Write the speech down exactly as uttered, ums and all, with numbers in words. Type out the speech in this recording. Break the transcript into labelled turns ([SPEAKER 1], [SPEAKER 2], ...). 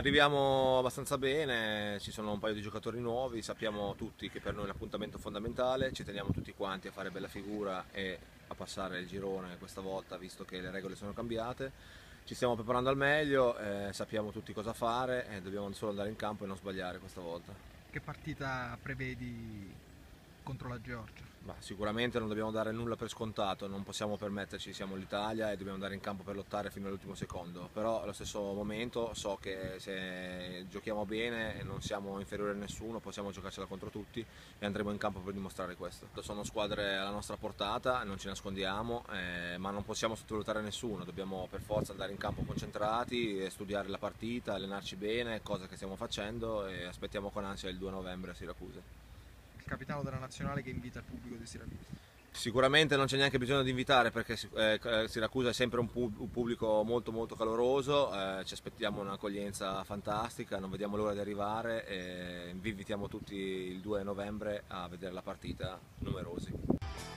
[SPEAKER 1] arriviamo abbastanza bene, ci sono un paio di giocatori nuovi, sappiamo tutti che per noi è un appuntamento fondamentale, ci teniamo tutti quanti a fare bella figura e a passare il girone questa volta, visto che le regole sono cambiate. Ci stiamo preparando al meglio, eh, sappiamo tutti cosa fare e dobbiamo solo andare in campo e non sbagliare questa volta.
[SPEAKER 2] Che partita prevedi contro la Georgia?
[SPEAKER 1] Ma sicuramente non dobbiamo dare nulla per scontato, non possiamo permetterci, siamo l'Italia e dobbiamo andare in campo per lottare fino all'ultimo secondo, però allo stesso momento so che se giochiamo bene e non siamo inferiori a nessuno possiamo giocarcela contro tutti e andremo in campo per dimostrare questo. Sono squadre alla nostra portata, non ci nascondiamo, eh, ma non possiamo sottovalutare nessuno, dobbiamo per forza andare in campo concentrati, studiare la partita, allenarci bene, cosa che stiamo facendo e aspettiamo con ansia il due novembre a Siracusa.
[SPEAKER 2] Il capitano della nazionale che invita il pubblico di Siracusa.
[SPEAKER 1] Sicuramente non c'è neanche bisogno di invitare perché eh, Siracusa è sempre un, pub un pubblico molto molto caloroso, eh, ci aspettiamo un'accoglienza fantastica, non vediamo l'ora di arrivare e vi invitiamo tutti il due novembre a vedere la partita numerosi.